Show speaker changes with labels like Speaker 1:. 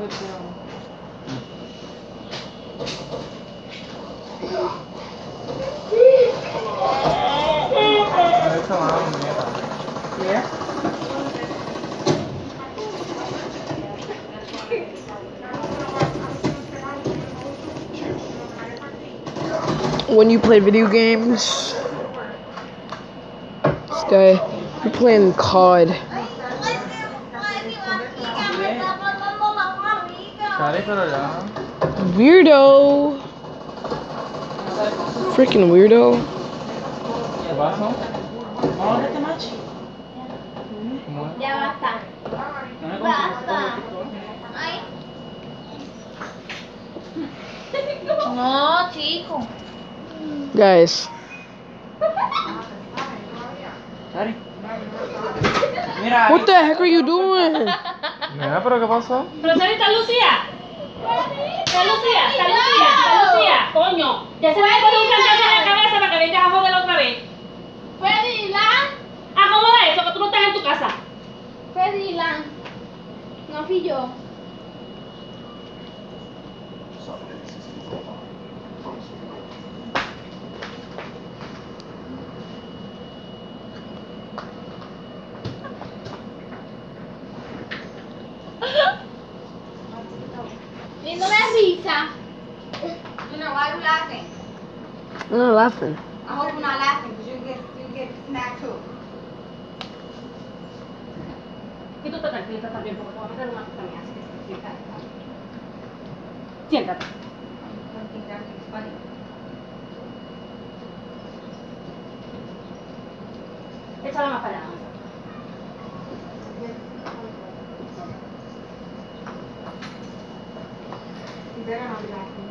Speaker 1: When you play video games, this guy, you're playing COD. Weirdo. Freaking weirdo.
Speaker 2: Ya basta. Basta. No, chico.
Speaker 1: Guys. What the heck are you doing?
Speaker 3: Mira, pero ¿qué pasó?
Speaker 4: Pero señorita Lucía. Está Lucía, coño. Ya se me pone un cantazo en la cabeza para que vengas a joder otra vez.
Speaker 2: Fue Dylan.
Speaker 4: Acomoda eso, que tú no estás en tu casa.
Speaker 2: Fue Dylan. No fui yo. Y no me risa.
Speaker 5: You know, why are you laughing?
Speaker 1: I'm not laughing.
Speaker 5: I hope you're not laughing because you get snapped too.
Speaker 4: Y tú te tranquilitas también, porque te voy a meter una cosa mía, así que siéntate. Siéntate.
Speaker 5: I don't think that is funny.
Speaker 4: Échala más para allá.
Speaker 5: You better not be laughing.